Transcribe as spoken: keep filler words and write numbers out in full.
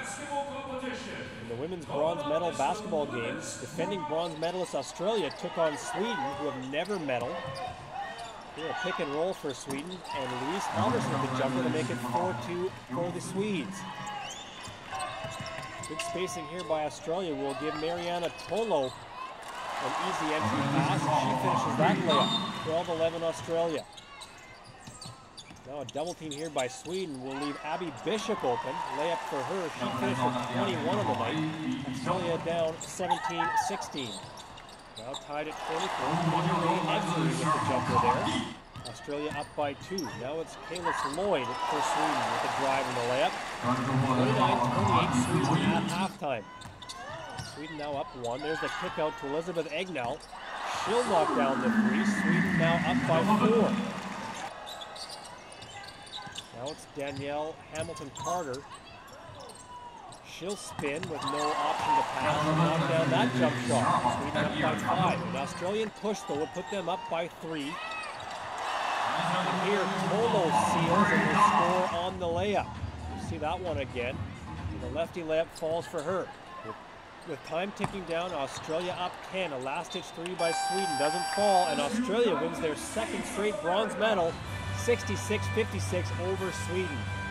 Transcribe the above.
In the women's bronze medal basketball games, defending bronze medalist Australia took on Sweden, who have never medaled. Here a pick and roll for Sweden, and Louise Halverson with the jumper to make it four two for the Swedes. Good spacing here by Australia will give Mariana Tolo an easy entry pass. She finishes that layup. twelve eleven Australia. Now a double team here by Sweden will leave Abby Bishop open. Layup for her. She finished with twenty-one on the night. Australia down seventeen sixteen. Now tied at twenty-four. Exley with the jumper there. Australia up by two. Now it's Kalis Lloyd for Sweden with the drive and the layup. twenty-nine twenty-eight Sweden at halftime. Sweden now up one. There's the kick out to Elizabeth Egnell. She'll knock down the three. Sweden now up by four. Now it's Danielle Hamilton-Carter. She'll spin with no option to pass and knock down that jump shot. Sweden up by five. An Australian push though will put them up by three. And here Tolo seals and will score on the layup. You see that one again. The lefty layup falls for her. With, with time ticking down, Australia up ten. A last-ditch three by Sweden doesn't fall, and Australia wins their second straight bronze medal, sixty-six fifty-six over Sweden.